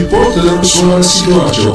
Reporter Suara Sidoarjo.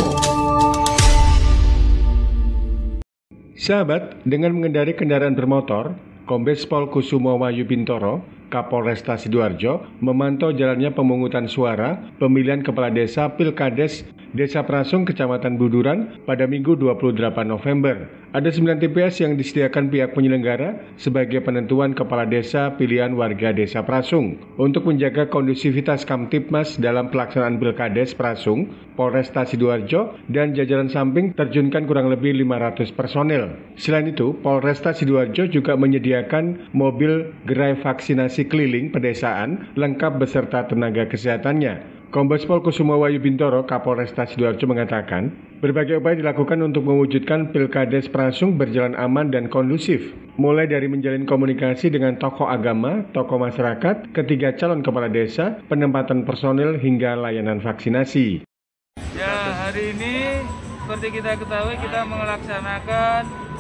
Sahabat, dengan mengendarai kendaraan bermotor, Kombes Pol Kusumo Wahyu Bintoro, Kapolresta Sidoarjo, memantau jalannya pemungutan suara pemilihan kepala desa Pilkades Desa Prasung, Kecamatan Buduran pada Minggu 28 November. Ada 9 TPS yang disediakan pihak penyelenggara sebagai penentuan kepala desa pilihan warga Desa Prasung. Untuk menjaga kondusivitas Kamtibmas dalam pelaksanaan Pilkades Prasung, Polresta Sidoarjo dan jajaran samping terjunkan kurang lebih 500 personel. Selain itu, Polresta Sidoarjo juga menyediakan mobil gerai vaksinasi keliling pedesaan lengkap beserta tenaga kesehatannya. Kombes Pol Kusumo Wahyu Bintoro, Kapolresta Sidoarjo mengatakan, berbagai upaya dilakukan untuk mewujudkan Pilkades Prasung berjalan aman dan kondusif, mulai dari menjalin komunikasi dengan tokoh agama, tokoh masyarakat, ketiga calon kepala desa, penempatan personil hingga layanan vaksinasi. Ya, hari ini seperti kita ketahui kita melaksanakan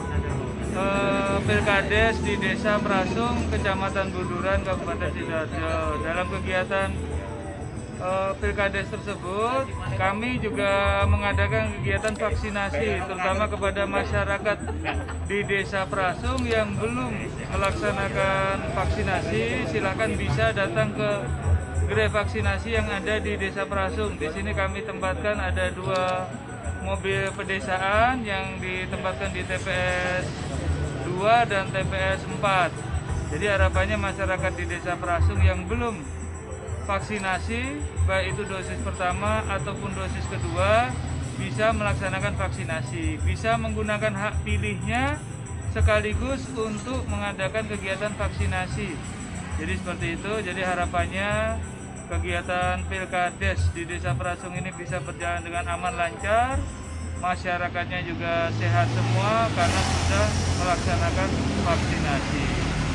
Pilkades di Desa Prasung, Kecamatan Buduran, Kabupaten Sidoarjo. Dalam kegiatan Pilkades tersebut, kami juga mengadakan kegiatan vaksinasi, terutama kepada masyarakat di Desa Prasung yang belum melaksanakan vaksinasi. Silakan bisa datang ke gerai vaksinasi yang ada di Desa Prasung. Di sini kami tempatkan ada 2 mobil pedesaan yang ditempatkan di TPS 2 dan TPS 4. Jadi harapannya masyarakat di Desa Prasung yang belum vaksinasi, baik itu dosis pertama ataupun dosis kedua, bisa melaksanakan vaksinasi, bisa menggunakan hak pilihnya sekaligus untuk mengadakan kegiatan vaksinasi. Jadi seperti itu, jadi harapannya kegiatan Pilkades di Desa Prasung ini bisa berjalan dengan aman lancar, masyarakatnya juga sehat semua karena sudah melaksanakan vaksinasi.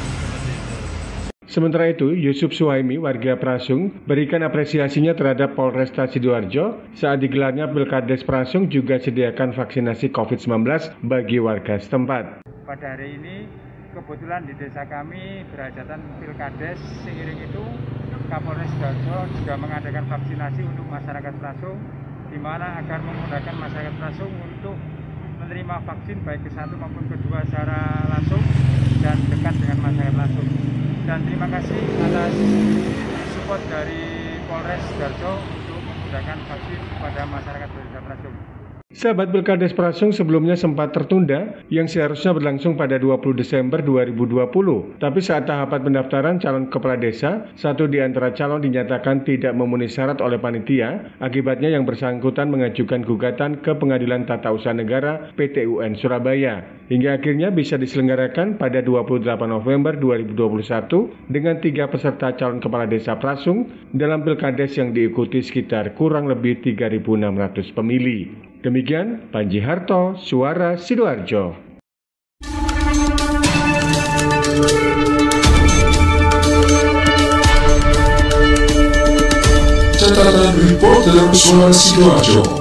Sementara itu, Yusuf Suhaimi, warga Prasung, berikan apresiasinya terhadap Polresta Sidoarjo saat digelarnya Pilkades Prasung juga sediakan vaksinasi COVID-19 bagi warga setempat. Pada hari ini, kebetulan di desa kami berhajatan Pilkades, seiring itu Kapolres Sidoarjo juga mengadakan vaksinasi untuk masyarakat Prasung, di mana agar memudahkan masyarakat Prasung untuk menerima vaksin baik ke satu maupun kedua secara langsung dan dekat dengan masyarakat Prasung. Dan terima kasih atas support dari Polres Sidoarjo untuk memudahkan vaksin kepada masyarakat Desa Prasung. Sahabat, Pilkades Prasung sebelumnya sempat tertunda yang seharusnya berlangsung pada 20 Desember 2020. Tapi saat tahapan pendaftaran calon kepala desa, satu di antara calon dinyatakan tidak memenuhi syarat oleh panitia. Akibatnya yang bersangkutan mengajukan gugatan ke Pengadilan Tata Usaha Negara PT UN Surabaya. Hingga akhirnya bisa diselenggarakan pada 28 November 2021 dengan 3 peserta calon kepala desa Prasung dalam Pilkades yang diikuti sekitar kurang lebih 3.600 pemilih. Demikian Panji Harto, Suara Sidoarjo. Catatan Reporter Suara Sidoarjo.